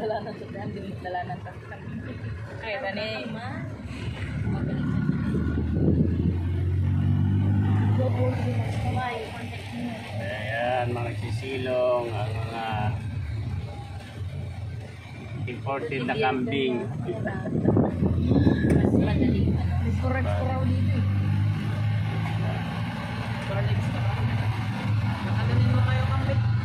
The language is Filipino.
dalanan sa tahan, hindi mo dalanan sa tahan. Kaya gani. Ayan, mga nagsisilong, ang mga imported na kambing. Mas madaling ano. Correct ko raw dito. Correct ka ba? Ano nyo kayo kambing?